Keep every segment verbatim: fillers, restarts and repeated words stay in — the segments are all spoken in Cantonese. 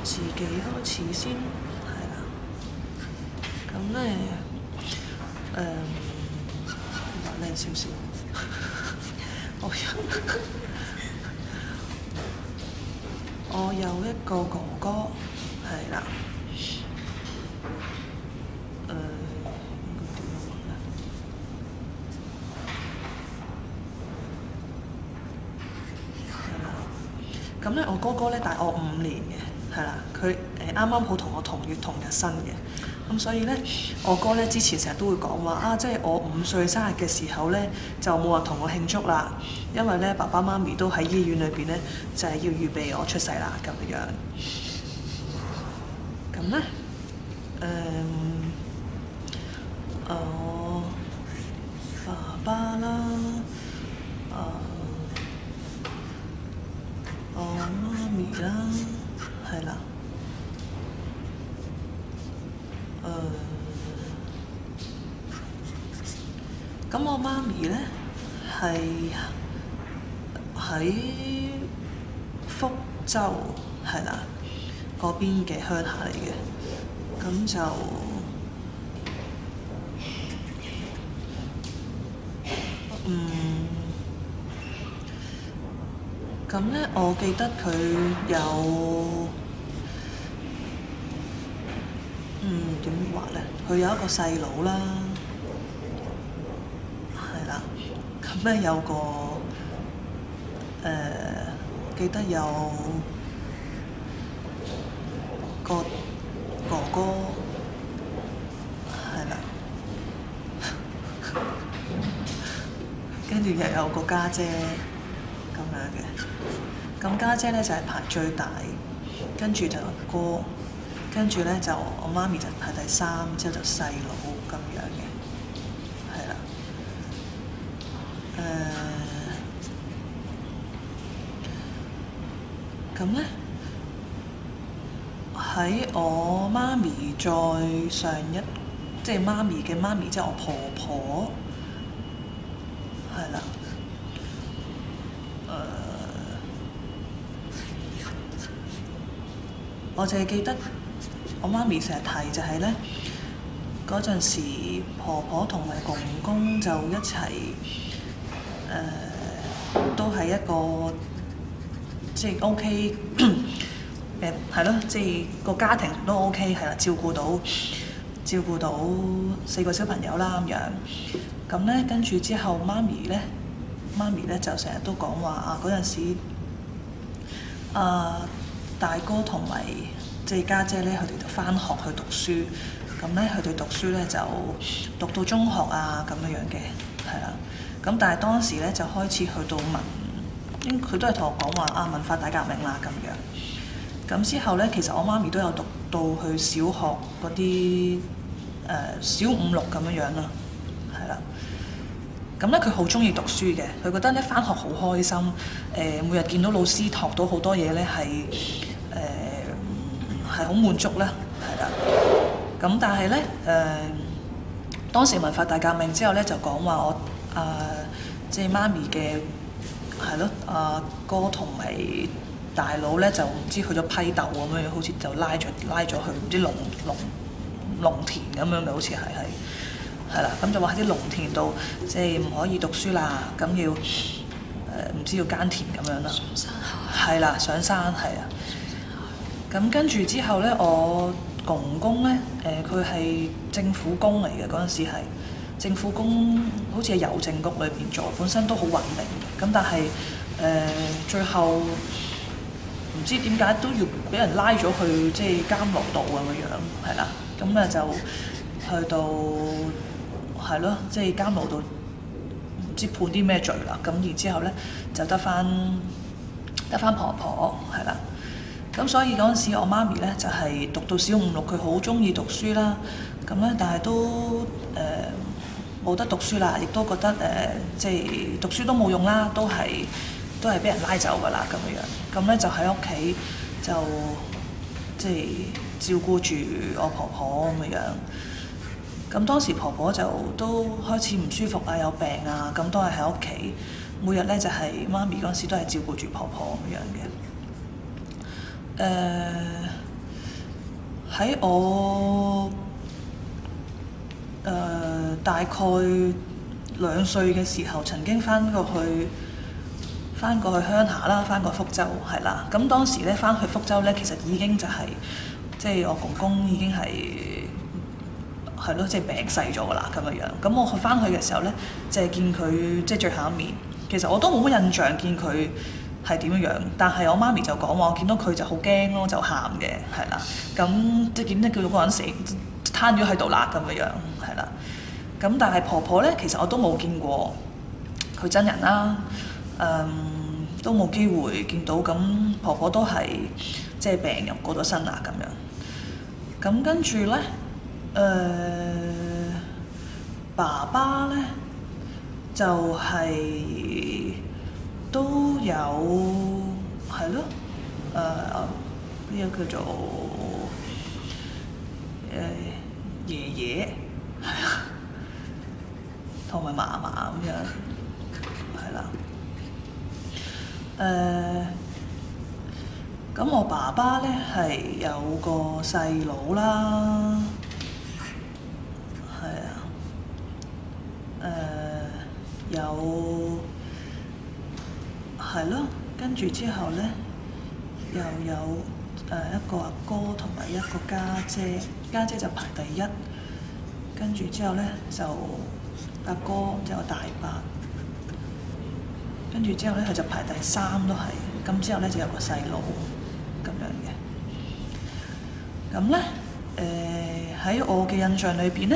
自己開始先，係啦。咁咧誒話靚少少，我有我有一個哥哥，係啦。誒、呃、應該點樣講咧？係啦。咁咧，我哥哥咧大我五年嘅，係啦。佢誒啱啱好同我同月同日生嘅。咁所以咧，我哥咧之前成日都會講話啊，即係我五歲生日嘅時候咧，就冇人同我慶祝啦，因為咧爸爸媽咪都喺醫院裏邊咧，就係、是、要預備我出世啦咁樣。咁咧，誒、嗯，我爸爸啦，誒、我媽咪啦，係啦。誒，咁、呃、我媽咪咧係喺福州係啦嗰邊嘅鄉下嚟嘅，咁就嗯，咁咧我記得佢有。嗯，點話咧？佢有一個細佬啦，係啦。咁咧有個誒、呃，記得有個哥哥，係啦。跟住又有個家姐咁樣嘅。咁家姐咧就係、是、排最大，跟住就哥。跟住咧就我媽咪就排第三，之後就細佬咁樣嘅，係啦。誒，咁咧喺我媽咪再上一，即係媽咪嘅媽咪，即係我婆婆，係啦。誒、呃，我淨係記得。我媽咪成日提就係咧，嗰陣時婆婆同埋公公就一齊，誒、呃、都係一個即係 O K，誒係咯，即係個家庭都 O K 係啦，照顧到照顧到四個小朋友啦咁樣。咁咧跟住之後，媽咪咧媽咪咧就成日都講話啊嗰陣時，啊大哥同埋。即係家姐咧，佢哋就返學去讀書，咁咧佢哋讀書咧就讀到中學啊咁樣樣嘅，係啦。咁但係當時咧就開始去到文，應佢都係同我講話啊文化大革命啦咁樣。咁之後咧，其實我媽咪都有讀到去小學嗰啲誒小五六咁樣樣啦，係啦。咁咧佢好中意讀書嘅，佢覺得咧返學好開心，誒、呃、每日見到老師學到好多嘢咧係誒。係好滿足啦，係啦。咁但係咧，誒、呃、當時文化大革命之後咧，就講話我啊，即、呃、係、就是、媽咪嘅係咯，阿、呃、哥同埋大佬咧就唔知去咗批鬥咁樣，好似就拉咗拉咗去唔知農農農田咁樣嘅，好似係係係啦。咁就話喺啲農田度，即係唔可以讀書啦，咁要誒唔、呃、知要耕田咁樣啦。上山係啦，上山係啊。咁跟住之後咧，我公公咧，誒佢係政府工嚟嘅，嗰陣時係政府工，好似喺郵政局裏邊做，本身都好穩定嘅。咁但係誒、呃、最後唔知點解都要俾人拉咗去即係監牢度咁嘅樣，係啦。咁啊就去到係咯，即係監牢度唔知判啲咩罪啦。咁然之後咧就得返得返婆婆係啦。咁所以嗰陣時，我媽咪咧就係、是、讀到小五六，佢好中意讀書啦。咁咧，但係都誒冇、呃、得讀書啦，亦都覺得誒、呃、即係讀書都冇用啦，都係都係俾人拉走㗎啦咁樣樣。咁咧就喺屋企就即係照顧住我婆婆咁樣樣。咁當時婆婆就都開始唔舒服啊，有病啊，咁都係喺屋企。每日咧就係、是、媽咪嗰陣時都係照顧住婆婆咁樣嘅。誒、呃， 喺我誒、呃、大概兩歲嘅時候，曾經翻過去翻過去鄉下啦，翻過福州係啦。咁當時咧翻去福州咧，其實已經就係、是、即係我公公已經係係咯，即係病逝咗㗎啦咁樣樣。咁我去翻去嘅時候咧，就係見佢即係最後一面。其實我都冇乜印象見佢係點樣樣，但係我媽咪就講話，我見到佢就好驚咯，就喊嘅係啦。咁即係點咧叫做嗰個人死攤咗喺度啦咁樣樣係啦。咁但係婆婆咧，其實我都冇見過佢真人啦，誒、嗯、都冇機會見到。咁婆婆都係即係病入過咗身啦咁樣。咁跟住咧，誒、呃、爸爸咧就係、是、都有係咯，誒呢個叫做誒、呃、爺爺係啊，同埋嫲嫲咁樣係啦。誒咁、呃、我爸爸咧係有個細佬啦，係啊，誒、呃、有係咯，跟住之後咧又有誒、呃、一個阿哥同埋一個家姐，家姐就排第一，跟住之後咧就阿哥就有大伯，跟住之後咧佢就排第三都係，咁之後咧就有個細佬咁樣嘅。咁咧誒喺我嘅印象裏邊咧，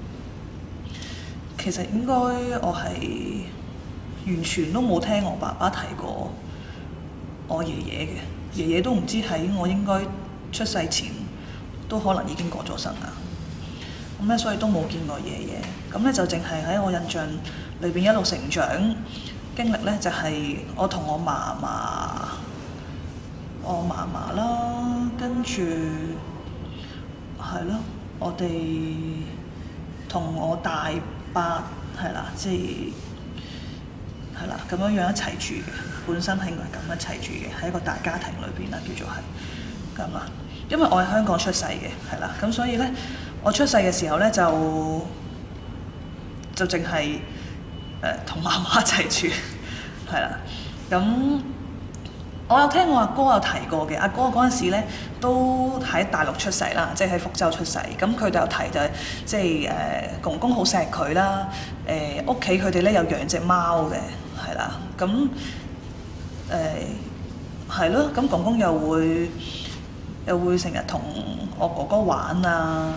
其實應該我係完全都冇聽我爸爸提過我爺爺嘅，爺爺都唔知喺我應該出世前都可能已經過咗身啦。咁咧所以都冇見過爺爺。咁咧就淨係喺我印象裏邊一路成長經歷咧，就係、是、我同我嫲嫲，我嫲嫲啦，跟住係咯，我哋同我大伯係啦，即係係啦咁樣樣一齊住嘅，本身係應該咁一齊住嘅，喺一個大家庭裏邊啦，叫做係咁啦。因為我喺香港出世嘅，係啦，咁所以咧我出世嘅時候咧就就淨係誒同媽媽一齊住，係啦。咁我有聽我阿哥有提過嘅，阿哥嗰陣時咧都喺大陸出世啦，即係喺福州出世。咁佢哋有提就係即係誒公公好錫佢啦，誒屋企佢哋咧有養隻貓嘅，係啦。咁誒係咯，咁公公又會又會成日同我哥哥玩啊，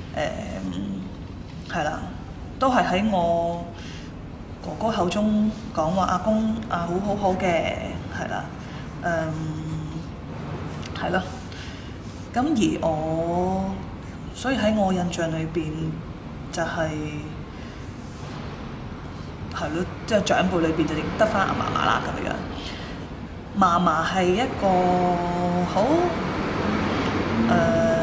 誒係啦，都係喺我哥哥口中講話阿公啊好好好嘅，係啦。誒係咯，咁、嗯、而我所以喺我印象裏邊就係係咯，即係、就是、長輩裏邊就得返阿嫲嫲啦咁樣。嫲嫲係一個好誒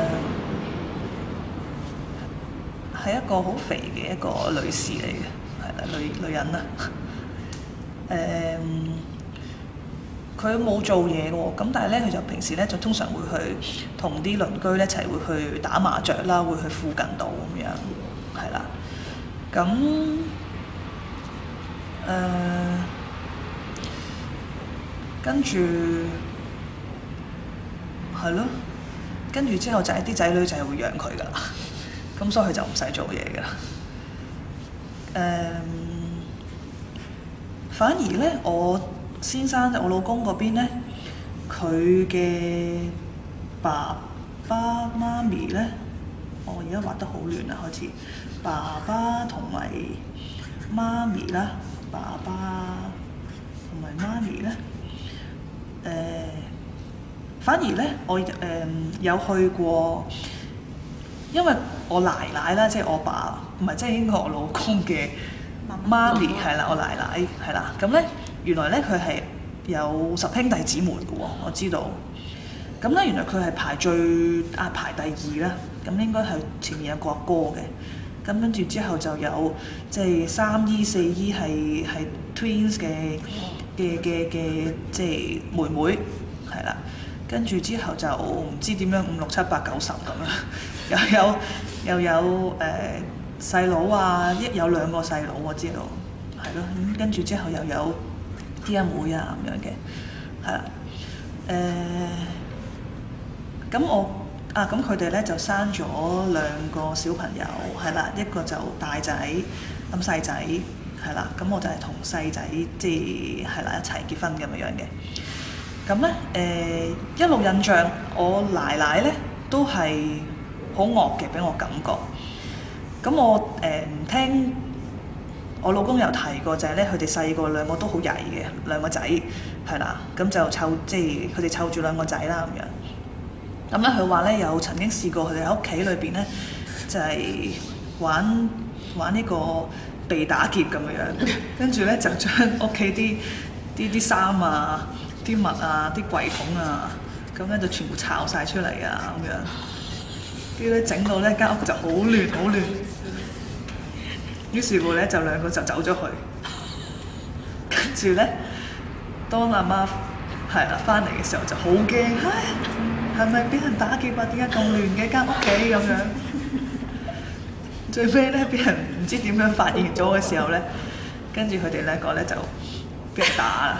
係一個好肥嘅一個女士嚟嘅，係啦，女女人啦，誒、嗯。佢冇做嘢嘅喎，咁但係咧，佢就平時咧就通常會去同啲鄰居咧一齊會去打麻雀啦，會去附近度咁樣，係啦。咁誒跟住係咯，跟住之後就係啲仔女就係會養佢噶啦，咁所以佢就唔使做嘢噶啦。誒、嗯，反而咧我先生我老公嗰邊咧，佢嘅爸爸媽咪咧，我而家畫得好亂啦，開始爸爸同埋媽咪啦，爸爸同埋媽咪咧，誒、呃，反而咧我誒、呃、有去過，因為我奶奶啦，即係我爸，唔係即係應該我老公嘅媽咪係啦，我奶奶係啦，咁咧。原來咧佢係有十兄弟姊妹嘅喎，我知道。咁咧原來佢係排最啊排第二啦，咁應該係前面有個阿哥嘅。咁跟住之後就有即係三姨四姨係係 twins 嘅嘅嘅嘅即係妹妹係啦。 跟住之後就唔知點樣五六七八九十咁樣，又有又有誒細佬啊，一有兩個細佬我知道，係咯，咁跟住之後又有啲阿妹啊咁樣嘅，係啦，誒、呃、咁我啊咁佢哋咧就生咗兩個小朋友，係啦，一個就大仔，咁細仔係啦，咁我就係同細仔即係係啦一齊結婚咁樣樣嘅。咁咧誒一路印象，我奶奶咧都係好惡嘅，俾我感覺。咁我誒唔、呃、聽我老公有提過，就係咧佢哋細個兩個都好曳嘅兩個仔，係啦，咁就湊即係佢哋湊住兩個仔啦咁樣。咁咧佢話咧有曾經試過佢哋喺屋企裏邊咧就係、是、玩玩呢個被打劫咁樣，跟住咧就將屋企啲啲啲衫啊〜啲襪啊，啲櫃桶啊，咁咧就全部炒晒出嚟啊，咁樣，跟住咧整到咧間屋就好亂好亂。於是乎咧就兩個就走咗去，跟住咧當阿媽係啦翻嚟嘅時候就好驚，唉，係咪俾人打劫啊？點解咁亂嘅間屋企咁樣？最尾咧俾人唔知點樣發現咗嘅時候咧，跟住佢哋兩個咧就俾人打啦。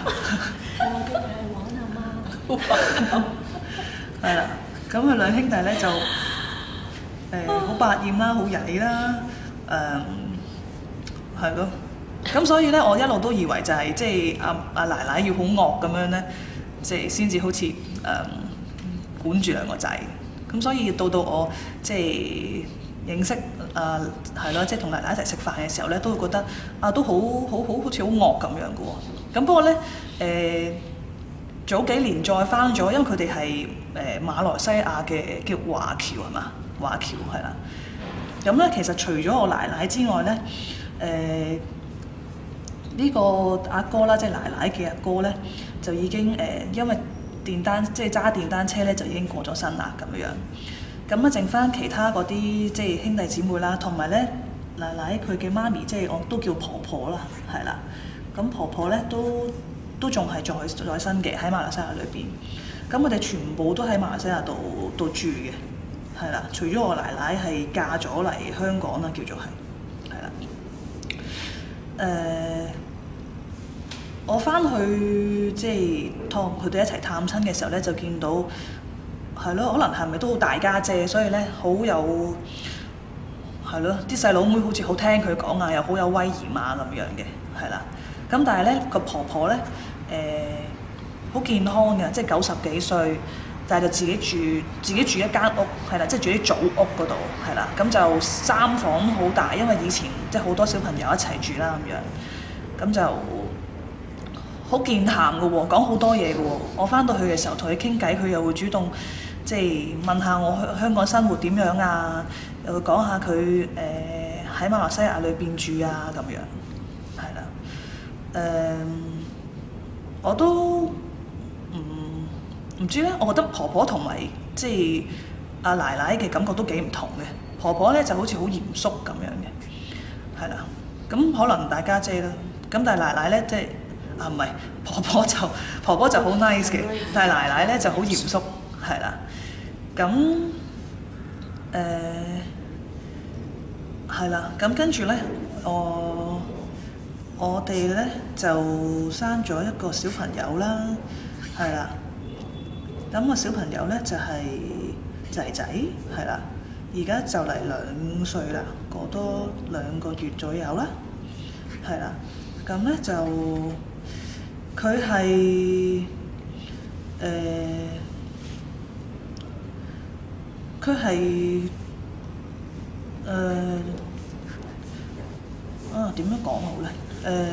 係啦，咁佢兩兄弟咧就誒好百厭啦，好曳啦，誒係咯，咁所以咧我一路都以為就係即係阿阿奶奶要好惡咁樣咧，即係先至好似誒、呃、管住兩個仔，咁所以到到我即係認識啊係咯，即係同奶奶一齊食飯嘅時候咧，都會覺得啊都好好好好似好惡咁樣嘅喎，咁不過咧誒。呃早幾年再翻咗，因為佢哋係誒馬來西亞嘅叫華僑係嘛？華僑係啦。咁咧其實除咗我奶奶之外咧，誒、呃、呢、這個阿哥啦，即係奶奶嘅阿哥咧，就已經誒、呃、因為電單即係揸電單車咧，就已經過咗身啦咁樣。咁啊，剩翻其他嗰啲即係兄弟姊妹啦，同埋咧奶奶佢嘅媽咪，即係我都叫婆婆啦，係啦。咁婆婆咧都。都仲係在在生嘅喺馬來西亞裏邊，咁我哋全部都喺馬來西亞度度住嘅，係啦。除咗我奶奶係嫁咗嚟香港啦，叫做係，係啦。誒、呃，我翻去即係同佢哋一齊探親嘅時候咧，就見到係咯，可能係咪都好大家姐，所以咧好有係咯，啲細佬妹好似好聽佢講啊，又好有威嚴啊咁樣嘅，係啦。咁但係咧個婆婆咧。誒好、呃、健康嘅，即係九十幾歲，但係就自己住自己住一間屋，係啦，即係住啲祖屋嗰度，係啦，咁就三房好大，因為以前即係好多小朋友一齊住啦咁樣，咁就好健談嘅喎，講好多嘢嘅喎。我翻到去嘅時候同佢傾偈，佢又會主動即係問下我香香港生活點樣啊，又會講下佢誒喺馬來西亞裏邊住啊咁樣，係啦，誒、呃。我都唔唔知咧，我覺得婆婆同埋即係阿奶奶嘅感覺都幾唔同嘅。婆婆咧就好似好嚴肅咁樣嘅，係啦。咁可能大家姐啦，咁但係奶奶咧即係啊唔係婆婆就婆婆就好 nice 嘅，但係奶奶咧就好嚴肅，係啦。咁誒係啦，咁跟住咧我。我哋咧就生咗一個小朋友啦，係啦。咁個小朋友咧就係仔仔，係啦。而家就嚟兩歲啦，過多兩個月左右啦，係啦。咁咧就佢係誒，佢係誒啊點樣講好咧？誒、呃，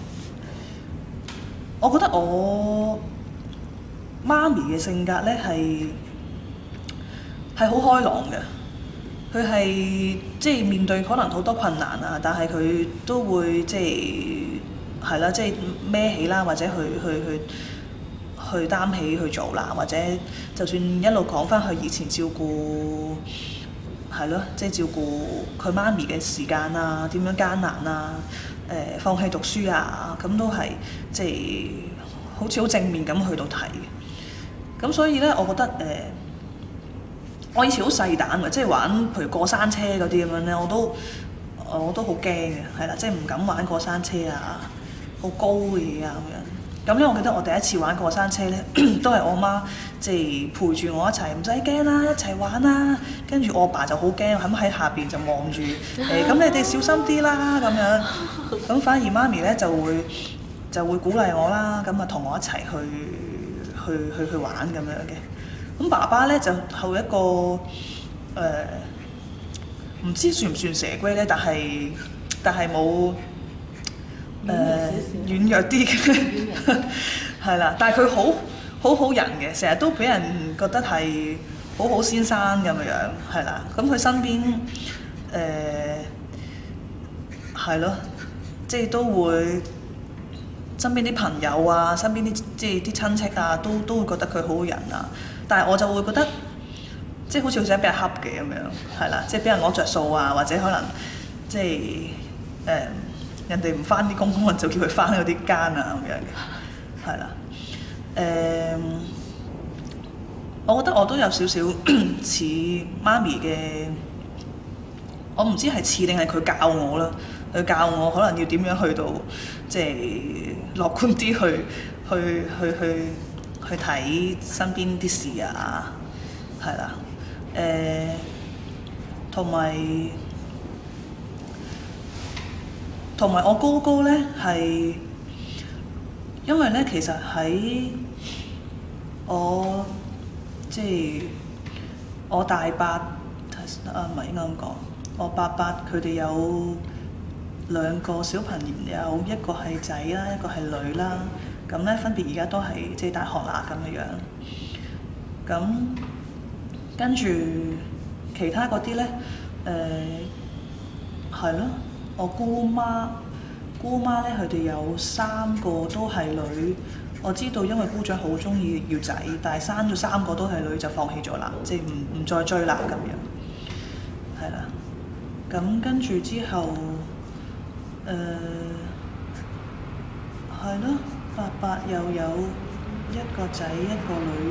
我覺得我媽咪嘅性格咧係係好開朗嘅，佢係即係面對可能好多困難啊，但係佢都會即係係啦，即係孭起啦，或者去去去去擔起去做啦，或者就算一路講翻佢以前照顧係咯，即係照顧佢媽咪嘅時間啊，點樣艱難啊。誒、呃、放棄讀書啊，咁都係即係好似好正面咁去到睇嘅。 咁所以咧，我覺得誒、呃，我以前好細膽嘅，即係玩譬如過山車嗰啲咁樣咧，我都我都好驚嘅，係啦，即係唔敢玩過山車啊，好高嘅嘢啊咁樣。咁咧，我記得我第一次玩過山車咧，都係我媽即係陪住我一齊，唔使驚啦，一齊玩啦。跟住我爸就好驚，咁喺下邊就望住誒，咁、欸、你哋小心啲啦咁樣。咁反而媽咪咧就會就會鼓勵我啦，咁啊同我一齊去去去去玩咁樣嘅。咁爸爸咧就後一個誒，唔、呃、知算唔算蛇龜咧？但係但係冇。誒、呃、軟弱啲嘅，係啦，但係佢好好好人嘅，成日都俾人覺得係好好先生咁樣樣，係啦。咁佢身邊誒係咯，即係都會身邊啲朋友啊，身邊啲即係啲親戚啊，都都會覺得佢好好人啊。但係我就會覺得，即係好似好想俾人恰嘅咁樣，係啦，即係俾人攞着數啊，或者可能即係誒。呃人哋唔翻啲工，可能就叫佢翻嗰啲間啊咁樣嘅，係啦。誒、嗯，我覺得我都有少少似媽咪嘅，我唔知係似定係佢教我啦。佢教我可能要點樣去到，即係樂觀啲去去去去去睇身邊啲事啊，係啦。誒、嗯，同埋。同埋我哥哥咧係，因為咧其實喺我即係我大伯啊，唔係應該咁講，我伯伯佢哋有兩個小朋友，一個係仔啦，一個係女啦，咁咧分別而家都係即係大學啦咁嘅樣。咁跟住其他嗰啲咧，誒係咯。我姑媽，姑媽咧，佢哋有三個都係女。我知道，因為姑丈好中意要仔，但係生咗三個都係女就放棄咗啦，即係唔唔再追啦咁樣。係啦，咁跟住之後，誒係咯，伯伯又有一個仔一個女。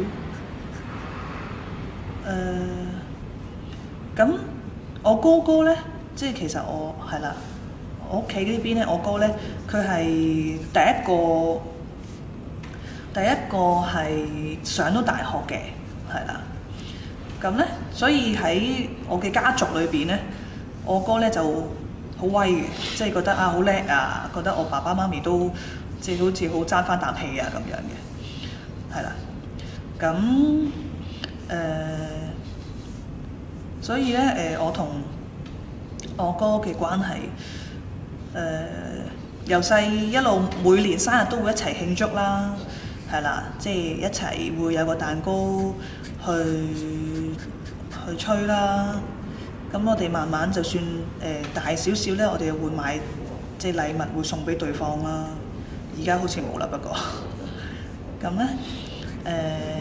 誒、呃，咁我哥哥咧，即係其實我係啦。我屋企呢邊咧，我哥咧，佢係第一個，第一個係上到大學嘅，係啦。咁咧，所以喺我嘅家族裏邊咧，我哥咧就好威嘅，即係覺得啊好叻啊，覺得我爸爸媽咪都即係好似好爭翻啖氣啊咁樣嘅，係啦。咁誒、呃，所以咧誒、呃，我同我哥嘅關係。誒由細一路每年生日都會一齊慶祝啦，係啦，即係一齊會有個蛋糕去去吹啦。咁我哋慢慢就算誒、呃、大少少咧，我哋又會買即係禮物會送俾對方啦。而家好似冇啦，不過咁咧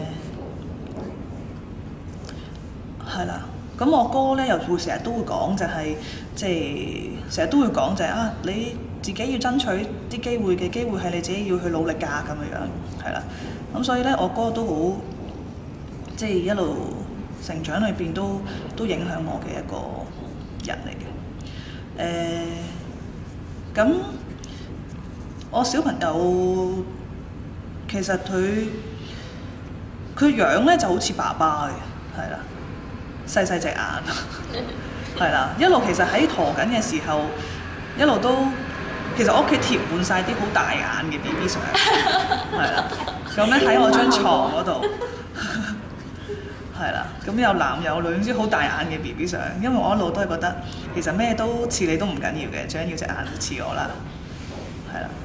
誒係啦。咁我哥咧又會成日都會講就係、是、即係成日都會講就係、是、啊你自己要爭取啲機會嘅機會係你自己要去努力㗎咁樣樣係啦。咁所以咧我哥都好即係一路成長裏邊都都影響我嘅一個人嚟嘅。誒、呃、咁我小朋友其實佢佢樣咧就好似爸爸嘅係啦。細細隻眼，係啦，一路其實喺陀緊嘅時候，一路都其實我屋企貼滿晒啲好大眼嘅 B B 相，係啦，咁咧喺我張床嗰度，係啦，咁有男有女，總之好大眼嘅 B B 相，因為我一路都係覺得其實咩都似你都唔緊要嘅，最緊要隻眼似我啦，係啦。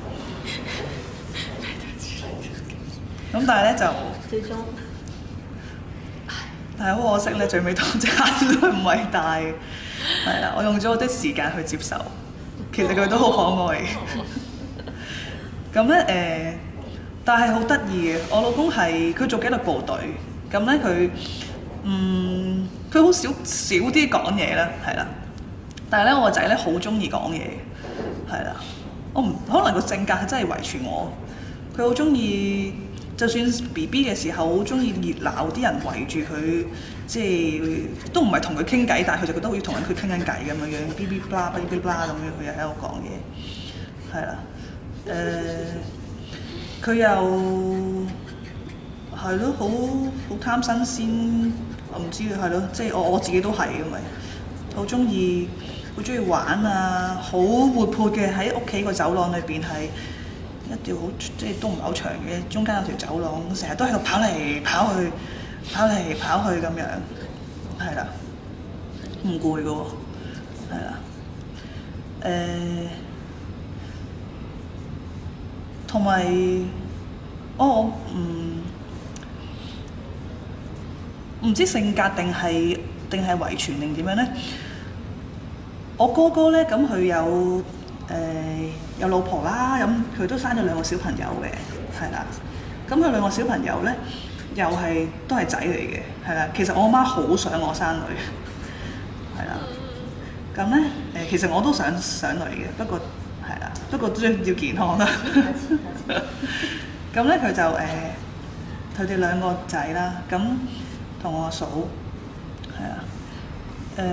咁但係咧就最終。係好可惜咧，最尾當隻眼都唔偉大嘅，係啦，我用咗我啲時間去接受，其實佢都好可愛嘅。咁咧誒，但係好得意嘅，我老公係佢做紀律部隊，咁咧佢嗯佢好少少啲講嘢啦，係啦，但係咧我個仔咧好中意講嘢，係啦，我唔可能個性格係真係遺傳我，佢好中意。就就算 B B 嘅時候好中意熱鬧，啲人圍住佢，即係都唔係同佢傾偈，但係佢就覺得好似同人佢傾緊偈咁樣樣，B B blah blah blah 咁樣，佢又喺度講嘢，係啦，誒、佢又係咯，好好貪新鮮，我唔知係咯，即係我我自己都係咁咪，好中意好中意玩啊，好活潑嘅，喺屋企個走廊裏邊係一條好即係都唔係好長嘅，中間有條走廊，成日都喺度跑嚟跑去，跑嚟跑去咁樣，係啦，唔攰嘅喎，係啦，誒，同埋我我唔唔知性格定係定係遺傳定點樣咧？我哥哥咧，咁佢有誒、呃、有老婆啦，咁佢都生咗兩個小朋友嘅，係啦。咁佢兩個小朋友咧，又係都係仔嚟嘅，係啦。其實我媽好想我生女，係啦。咁咧誒，其實我都想想女嘅，不過係啦，不過都要健康啦。咁咧佢就誒，佢哋兩個仔啦，咁同我阿嫂係啊，誒。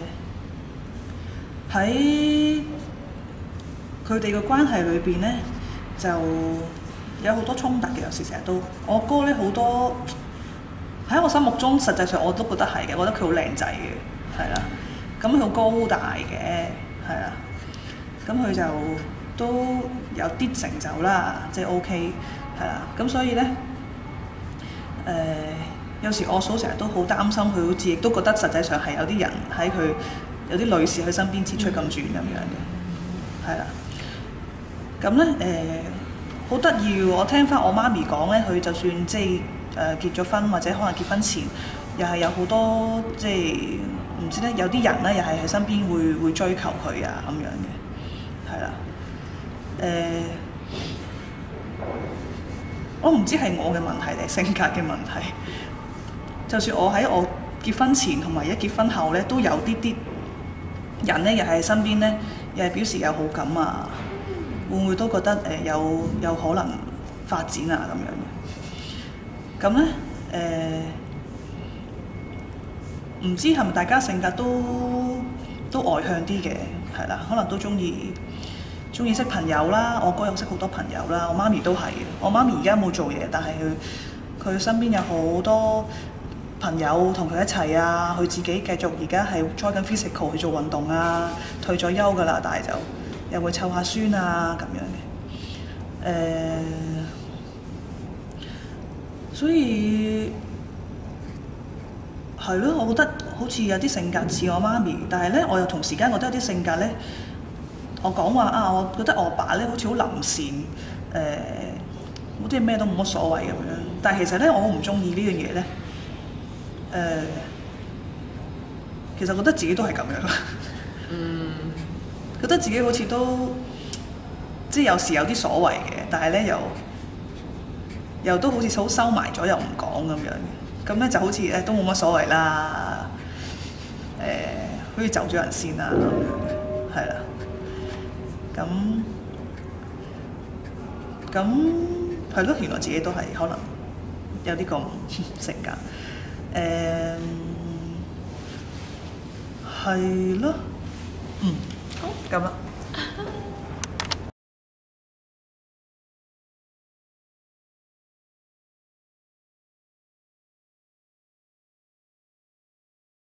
喺佢哋嘅關係裏邊咧，就有好多衝突嘅。有時成日都，我哥咧好多喺我心目中，實際上我都覺得係嘅。我覺得佢好靚仔嘅，係啦。咁佢好高大嘅，係啦。咁佢就都有啲成就啦，即係 OK，係啦。咁所以咧，誒、呃、有時我嫂成日都好擔心，佢好似亦都覺得實際上係有啲人喺佢。有啲女士喺身邊切出咁轉咁樣嘅，係啦。咁咧誒，好得意喎！我聽翻我媽咪講咧，佢就算即係誒、呃、結咗婚或者可能結婚前，又係有好多即係唔知咧，有啲人咧又係喺身邊會會追求佢啊咁樣嘅，係啦。誒、呃，我唔知係我嘅問題定係性格嘅問題。就算我喺我結婚前同埋一結婚後咧，都有啲啲。人咧又係身邊咧，又係表示有好感啊，會唔會都覺得誒、呃、有有可能發展啊咁樣嘅？咁咧誒，唔知係咪大家性格都都外向啲嘅，係啦，可能都中意中意識朋友啦。我哥又識好多朋友啦，我媽咪都係。我媽咪而家冇做嘢，但係佢佢身邊有好多朋友同佢一齊啊，佢自己繼續而家係 join 緊 physical 去做運動啊，退咗休㗎啦，但係就又會湊下孫啊咁樣嘅，誒、呃，所以係咯，我覺得好似有啲性格似我媽咪，但係咧我又同時間覺得有啲性格咧，我講話啊，我覺得我爸咧好似好臨善，誒、呃，好似咩都冇乜所謂咁樣，但係其實咧我好唔中意呢樣嘢咧。誒、呃，其實覺得自己都係咁樣，嗯，覺得自己好似都即係有時有啲所謂嘅，但係咧又又都好似好收埋咗，又唔講咁樣，咁咧就好似誒都冇乜所謂啦，誒、呃，好似走咗人先啦咁樣，係啦，咁咁係咯，原來自己都係可能有啲咁性格。誒係咯，嗯，好咁啦。